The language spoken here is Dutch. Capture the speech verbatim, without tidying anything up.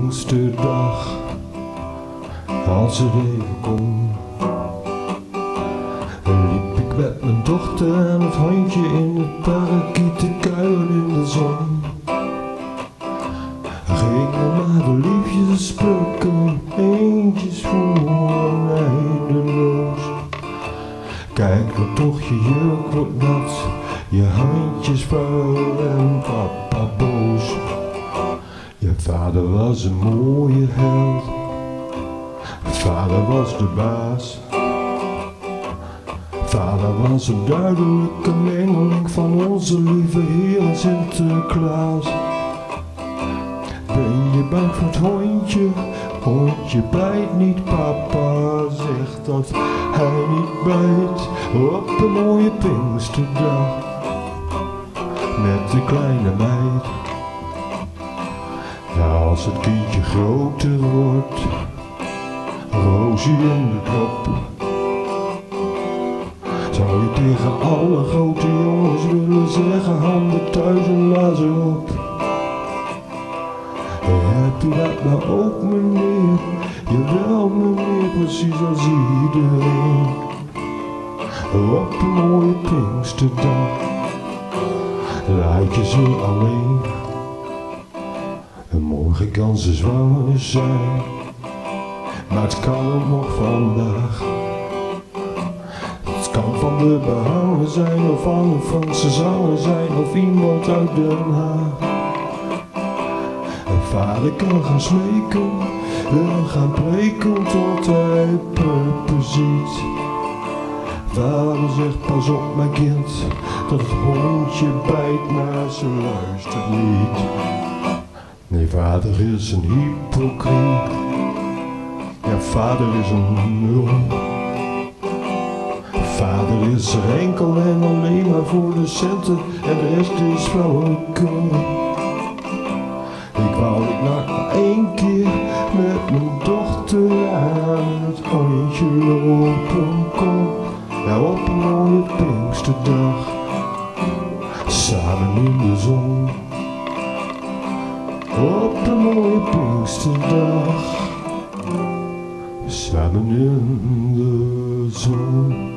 Pinksterdag, als het even kon, liep ik met mijn dochter en het handje in het parkiet te kuilen in de zon. Gingen naar de liefjes plukken, eentjes voor eindeloos. Kijk wat toch, je jurk wordt nat, je handjes vuil en papa boos. Je vader was een mooie held, vader was de baas. Vader was een duidelijke mengeling van onze lieve Heer en Sinterklaas. Ben je bang voor het hondje? Hondje bijt niet, papa zegt dat hij niet bijt. Op een mooie Pinksterdag met de kleine meid. Ja, als het kindje groter wordt, roosje in de knop, zou je tegen alle grote jongens willen zeggen: handen thuis en lazen op. Heb je dat nou ook, meneer? Jawel, meneer, precies als iedereen. Op een mooie Pinksterdag laat je ze alleen. En morgen kan ze zwanger zijn, maar het kan ook nog vandaag. Het kan van de behanger zijn, of van een Franse zanger zijn, of iemand uit Den Haag. En vader kan gaan smeken en gaan preken tot hij purper ziet. Vader zegt: pas op mijn kind, dat het hondje bijt, maar ze luistert niet. Nee, vader is een hypocriet. Ja, vader is een nul. Vader is er enkel en alleen maar voor de centen, en de rest is flauwekul. Ik wou ik nog één keer met mijn dochter aan het handje lopen kon. Ja, op een mooie Pinksterdag, samen in de zon. Op een mooie Pinksterdag, samen in de zon.